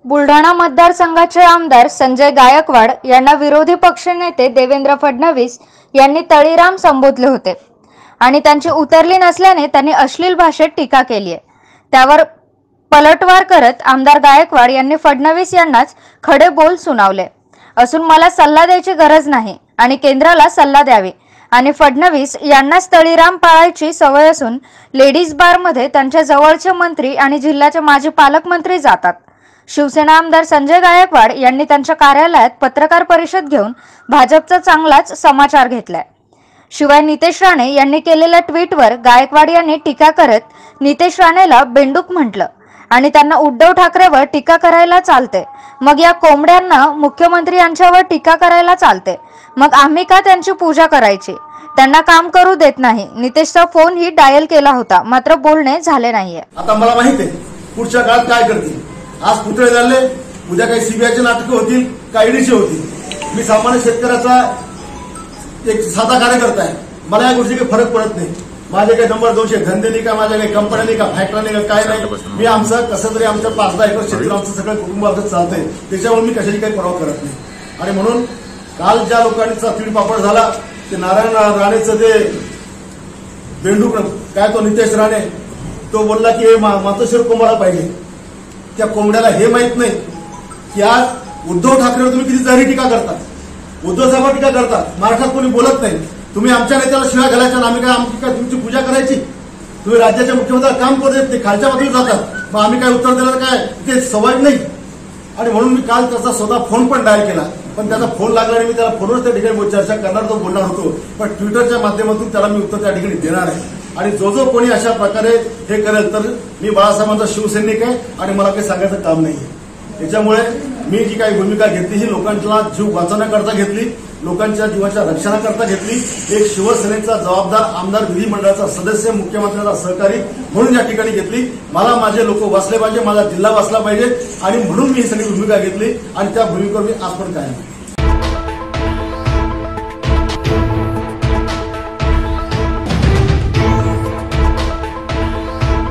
बुलढाणा मतदारसंघाचे आमदार संजय गायकवाड यांना विरोधी पक्षनेते देवेंद्र फडणवीस यांनी तळीराम संबोधले होते आणि त्यांची उतरली नसल्याने त्यांनी अश्लील भाषेत टीका केली आहे। त्यावर पलटवार करत आमदार गायकवाड यांनी फडणवीस यांनाच खडे बोल सुनावले असून मला सल्ला द्यायची गरज नाही आणि केंद्राला सल्ला द्यावी आणि फडणवीस यांनाच तळीराम पाळायची सवय असून लेडीज बारमध्ये त्यांच्या जवळचे मंत्री आणि जिल्ह्याचे माजी पालकमंत्री जातात। शिवसेना आमदार संजय गायकवाड यांनी त्यांच्या कार्यालयात पत्रकार परिषद घेऊन भाजपचा चांगलाच समाचार घेतलाय। शिवाय नितेश राणे यांनी केलेल्या ट्विटवर गायकवाड यांनी टीका करत नितेश राणेला बेंडूक म्हटलं आणि त्यांना उद्धव ठाकरेवर टीका करायला चालते, मग या कोंबड्यांना मुख्यमंत्री यांच्यावर टीका करायला चालते, मग आम्ही का त्यांची पूजा करायची? त्यांना काम करू देत नाही। नितेशचा फोन ही डायल केला होता, मात्र बोलणे झाले नाहीये। आता मला माहिती आहे पुढच्या काळात काय करतील। आज पुतळे झाले, उद्या काही सीबीआयचे नाटकं होतील, काही ईडीचे होतील। मी सामान्य शेतकऱ्याचा एक साधा कार्यकर्ता आहे, मला या गोष्टी काही फरक पडत नाही। माझे काही नंबर 200 धंदे नाही का, माझ्या काही कंपन्यांनी का, फॅक्टरी का, काय नाही। मी आमचं कसं तरी आमच्या 5-10 एकर क्षेत्र आमचं सगळं कुटुंब आमचं चालतंय, त्याच्यामुळे मी कशाची काही पर्वा करत नाही। आणि म्हणून काल ज्या लोकांचा तीडपापड झाला ते नारायण राणेचं ते बेंडूक काय तो नितेश राणे तो बोलला की हे मातोश्वर कोंबडा पाहिजे। त्या कोंबड्याला हे माहित नाही की आज उद्धव ठाकरेवर तुम्ही किती जाहीर टीका करता, उद्धव साहेब टीका करता, महाराष्ट्रात कोणी बोलत नाही। तुम्ही आमच्या नेत्याला शिवाय घालायच्या, आम्ही काय आमची काय तुमची पूजा करायची? तुम्ही राज्याच्या मुख्यमंत्र्याला काम करू देत नाही, खालच्या पातळीवर जातात, मग आम्ही काय उत्तर दिलं काय? ते सवय नाही। आणि म्हणून मी काल त्याचा स्वतः फोन पण डायल केला, पण त्याचा फोन लागला आणि मी त्याला फोनवर त्या ठिकाणी चर्चा करणार, तो बोलणार होतो, पण ट्विटरच्या माध्यमातून त्याला मी उत्तर त्या ठिकाणी देणार आहे। आणि जो कोणी अशा प्रकारे हे करेल तर मी बाळासाहेबांचा शिवसैनिक आहे आणि मला काही सांगायचं काम नाही। त्याच्यामुळे मी जी काही भूमिका घेतली ही लोकांचा जीव वाचवण्याकरता घेतली, लोकांच्या जीवाच्या रक्षणाकरता घेतली। एक शिवसेनेचा जबाबदार आमदार, विधिमंडळाचा सदस्य, मुख्यमंत्र्यांचा सहकारी म्हणून या ठिकाणी घेतली। मला माझे लोक वाचले पाहिजे, माझा जिल्हा वाचला पाहिजे आणि म्हणून मी ही सगळी भूमिका घेतली आणि त्या भूमिकेवर मी आज पण कायम आहे।